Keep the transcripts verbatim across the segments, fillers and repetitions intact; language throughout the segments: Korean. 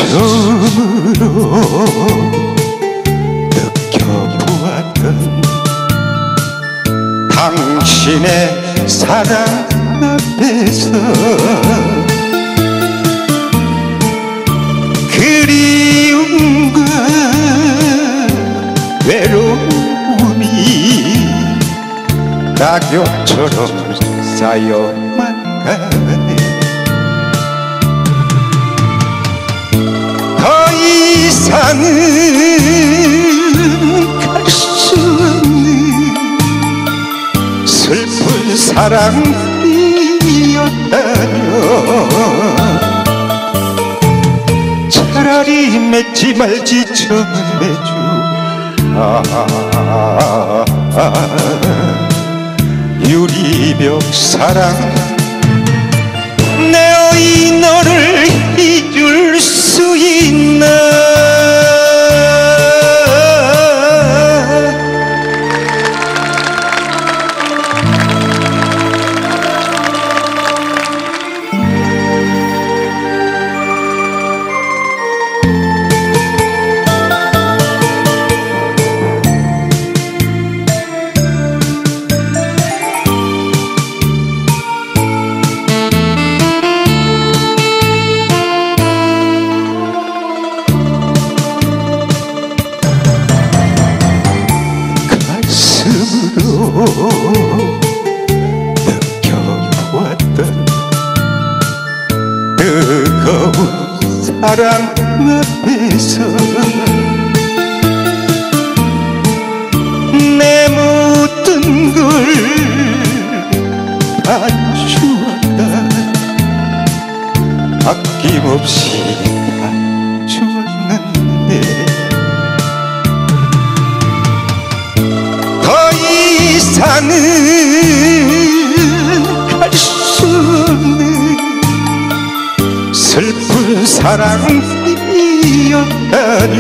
처음으로 느껴보았던 당신의 사랑 앞에서 그리움과 외로움이 낙엽처럼 쌓여만 가네. 더 이상은 갈 수 없는 슬픈 사랑이었다며 차라리 맺지 말지 처음 매주 아, 아, 아, 유리벽 사랑 내 어이 너를 잊을 수 있나. 느껴보았던 뜨거운 사랑 앞에서 내 모든 걸 다 주었다. 아낌없이 다 주었는데 이상은 갈 수 없는 슬픈 사랑이었다며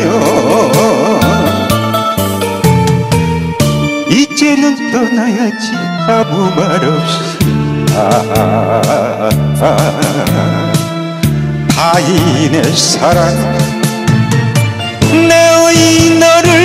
이제는 떠나야지 아무 말 없이 아, 아, 아, 타인의 사랑 내 어이 너를